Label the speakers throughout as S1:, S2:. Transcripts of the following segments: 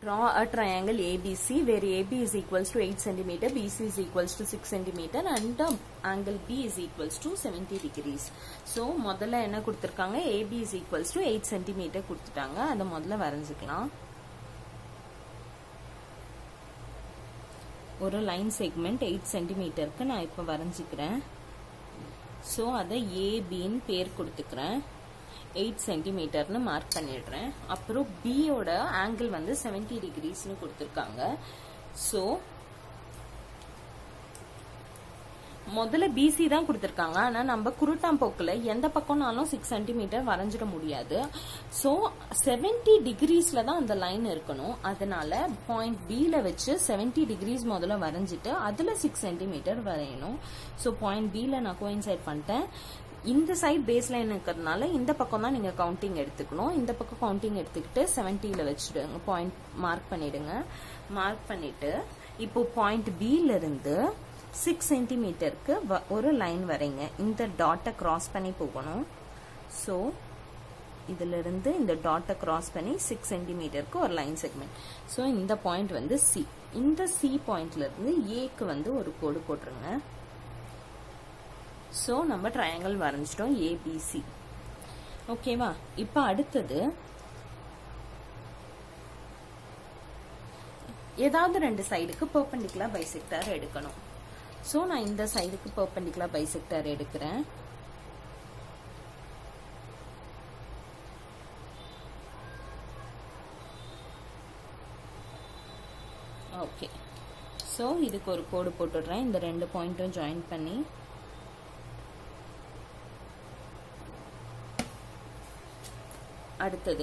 S1: draw a triangle ABC where AB is equals to 8 cm, BC is equals to 6 cm and angle B is equals to 70 degrees. So முதல்ல என்ன கொடுத்திருக்காங்க, AB is equals to 8 cm கொடுத்துட்டாங்க. அத முதல்ல வரைஞ்சிக்கலாம். ஒரு line segment 8 cm க்கு நான் இப்ப வரைஞ்சிக்கிறேன். சோ அத AB ன்னு பேர் கொடுத்துக்கிறேன். 8 cm னு மார்க் பண்ணிடுறேன். அப்புறம் B ஓட ஆங்கிள் வந்து 70 degrees னு கொடுத்திருக்காங்க. சோ முதல்ல BC தான் கொடுத்திருக்காங்க. ஆனா நம்ம குருட்டாம்போக்குல எந்த பக்கம்னாலும் 6 cm வரைஞ்சிட முடியாது. சோ 70 degreesல தான் அந்த லைன் இருக்கணும். அதனால பாயிண்ட் B ல வச்சு 70 degrees முதல்ல வரைஞ்சிட்டு அதுல 6 cm வரையணும். சோ பாயிண்ட் B ல நான் கோயின்சைட் பண்ணிட்டேன். இந்த சைடு பேஸ் லைன் இருக்கிறதுனால இந்த பக்கம் தான் நீங்க கவுண்டிங் எடுத்துக்கணும். இந்த பக்கம் கவுண்டிங் எடுத்துக்கிட்டு 70 ல வச்சிடுங்க. பாயிண்ட் மார்க் பண்ணிடுங்க. மார்க் பண்ணிட்டு இப்போ பாயிண்ட் B ல இருந்து 6 cm க்கு ஒரு லைன் வரைங்க. இந்த டாட்டை கிராஸ் பண்ணி போகணும். சோ இதுல இருந்து இந்த டாட்டை கிராஸ் பண்ணி 6 cm க்கு ஒரு லைன் செக்மெண்ட். சோ இந்த பாயிண்ட் வந்து C. இந்த C பாயிண்ட்ல இருந்து A க்கு வந்து ஒரு கோடு போட்டுருங்க. சோ நம்ம ட்ரையாங்கிள் வரைஞ்சிட்டோம் ABC. ஓகேவா? இப்போ அடுத்தது ஏதாவது ரெண்டு சைடுக்கு பெர்பெண்டிகுலர் பைசெக்டார் எடுக்கணும். சோ நான் இந்த சைடுக்கு பெர்பெண்டிகுலர் பைசெக்டார் எடுக்கிறேன். ஓகே. சோ இதுக்கு ஒரு கோடு போட்டுடுறேன். இந்த ரெண்டு பாயிண்ட்டும் ஜாயின் பண்ணி அடுத்தது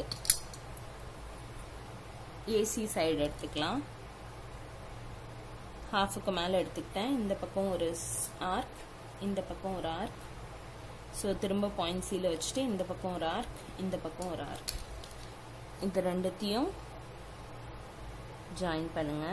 S1: AC சைடு எடுத்துக்கலாம். ஹாஃபுக்கு மேல எடுத்துக்கிட்டேன். இந்த பக்கம் ஒரு ஆர்க், இந்த பக்கம் ஒரு ஆர்க். சோ திரும்ப பாயிண்ட் C ல வச்சுட்டு இந்த பக்கம் ஒரு ஆர்க், இந்த பக்கம் ஒரு ஆர்க். இந்த ரெண்டுத்தையும் ஜாயின் பண்ணுங்க.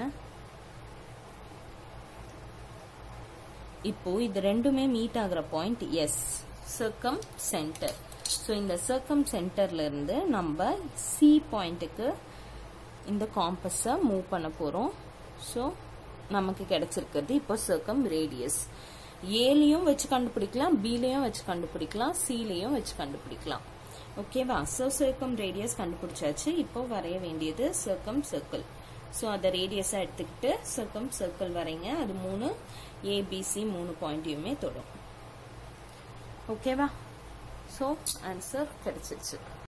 S1: இப்போ இது ரெண்டுமே மீட் ஆகுற point S, circumcentre. So இந்த சர்க்கம் சென்டர்ல இருந்து நம்ம C பாயிண்ட்டுக்கு இந்த காம்பஸை மூவ் பண்ண போறோம். சோ நமக்கு கிடைச்சிருக்கிறது இப்போ சர்க்கம் ரேடியஸ். ஏலயும் வச்சு கண்டுபிடிக்கலாம், பிலயும் வச்சு கண்டுபிடிக்கலாம், சிலயும் வச்சு கண்டுபிடிக்கலாம். ஓகேவா? சோ சர்க்கம் ரேடியஸ் கண்டுபிடிச்சாச்சு. இப்போ வரைய வேண்டியது சர்க்கம் சர்க்கிள். சோ அத ரேடியஸா எடுத்துக்கிட்டு சர்க்கம் சர்க்கிள் வரைங்க. அது 3 ABC 3 பாயிண்டையுமே தொடும். ஓகேவா? சோ ஆன்சர் கிடைச்சிருச்சு.